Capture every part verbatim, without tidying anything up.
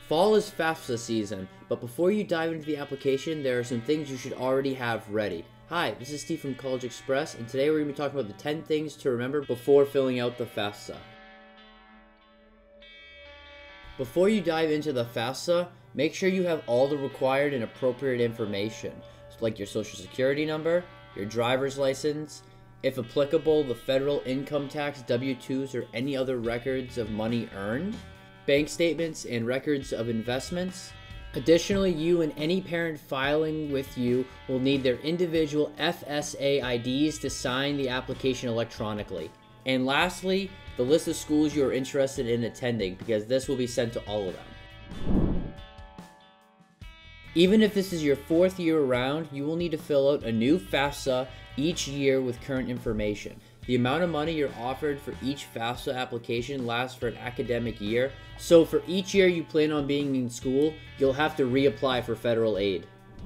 Fall is FAFSA season, but before you dive into the application, there are some things you should already have ready. Hi, this is Steve from CollegeXpress, and today we're going to be talking about the ten things to remember before filling out the FAFSA. Before you dive into the FAFSA, make sure you have all the required and appropriate information, like your social security number, your driver's license, if applicable, the federal income tax, W two's, or any other records of money earned, bank statements, and records of investments. Additionally, you and any parent filing with you will need their individual F S A I Ds to sign the application electronically. And lastly, the list of schools you are interested in attending, because this will be sent to all of them. Even if this is your fourth year around, you will need to fill out a new FAFSA each year with current information. The amount of money you're offered for each FAFSA application lasts for an academic year, so for each year you plan on being in school, you'll have to reapply for federal aid.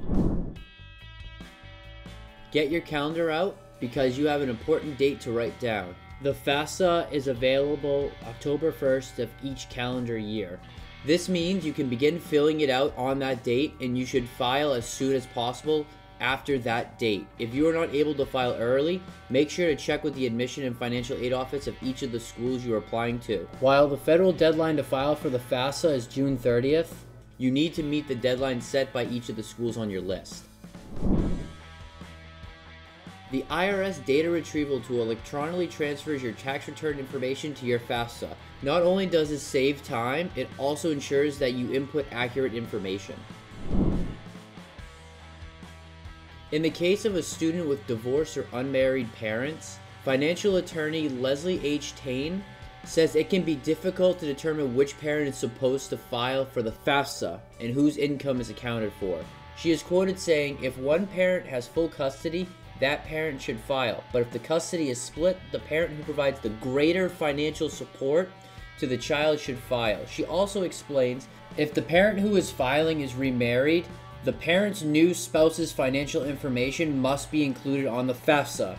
Get your calendar out, because you have an important date to write down. The FAFSA is available October first of each calendar year. This means you can begin filling it out on that date, and you should file as soon as possible after that date. If you are not able to file early, make sure to check with the admission and financial aid office of each of the schools you are applying to. While the federal deadline to file for the FAFSA is June thirtieth, you need to meet the deadline set by each of the schools on your list. The I R S data retrieval tool electronically transfers your tax return information to your FAFSA. Not only does this save time, it also ensures that you input accurate information. In the case of a student with divorced or unmarried parents, financial attorney Leslie H. Tain says it can be difficult to determine which parent is supposed to file for the FAFSA and whose income is accounted for. She is quoted saying, "If one parent has full custody, that parent should file. But if the custody is split, the parent who provides the greater financial support to the child should file." She also explains, if the parent who is filing is remarried, the parent's new spouse's financial information must be included on the FAFSA.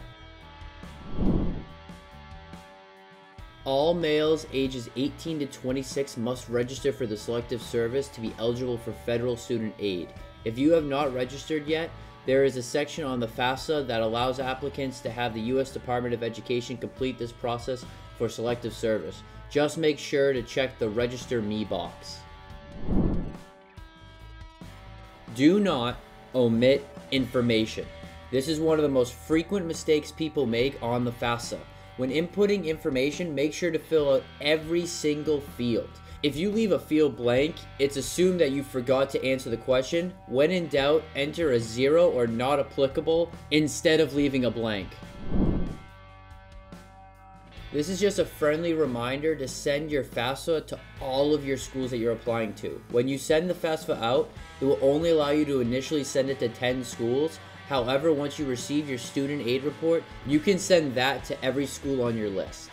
All males ages eighteen to twenty-six must register for the Selective Service to be eligible for federal student aid. If you have not registered yet, there is a section on the FAFSA that allows applicants to have the U S Department of Education complete this process for Selective Service. Just make sure to check the Register Me box. Do not omit information. This is one of the most frequent mistakes people make on the FAFSA. When inputting information, make sure to fill out every single field. If you leave a field blank, it's assumed that you forgot to answer the question. When in doubt, enter a zero or not applicable instead of leaving a blank. This is just a friendly reminder to send your FAFSA to all of your schools that you're applying to. When you send the FAFSA out, it will only allow you to initially send it to ten schools. However, once you receive your student aid report, you can send that to every school on your list.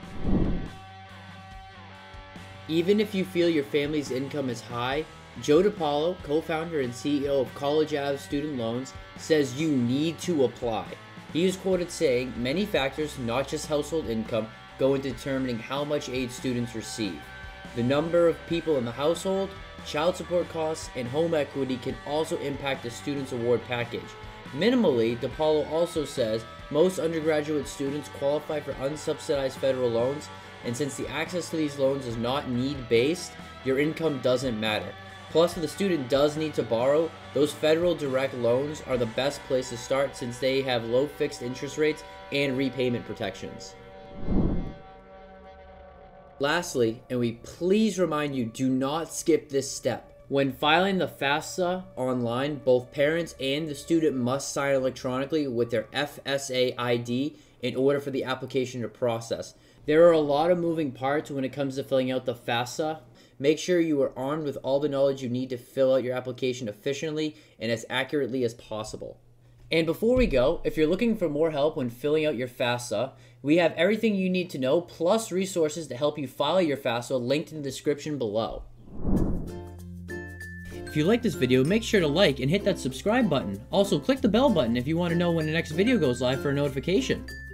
Even if you feel your family's income is high, Joe DiPaolo, co-founder and C E O of CollegeXpress Student Loans, says you need to apply. He is quoted saying, "Many factors, not just household income, go into determining how much aid students receive. The number of people in the household, child support costs, and home equity can also impact the student's award package." Minimally, DiPaolo also says most undergraduate students qualify for unsubsidized federal loans, and since the access to these loans is not need-based, your income doesn't matter. Plus, if the student does need to borrow, those federal direct loans are the best place to start since they have low fixed interest rates and repayment protections. Lastly, and we please remind you, do not skip this step. When filing the FAFSA online, both parents and the student must sign electronically with their F S A I D in order for the application to process. There are a lot of moving parts when it comes to filling out the FAFSA. Make sure you are armed with all the knowledge you need to fill out your application efficiently and as accurately as possible. And before we go, if you're looking for more help when filling out your FAFSA, we have everything you need to know, plus resources to help you file your FAFSA linked in the description below. If you like this video, make sure to like and hit that subscribe button. Also, click the bell button if you want to know when the next video goes live for a notification.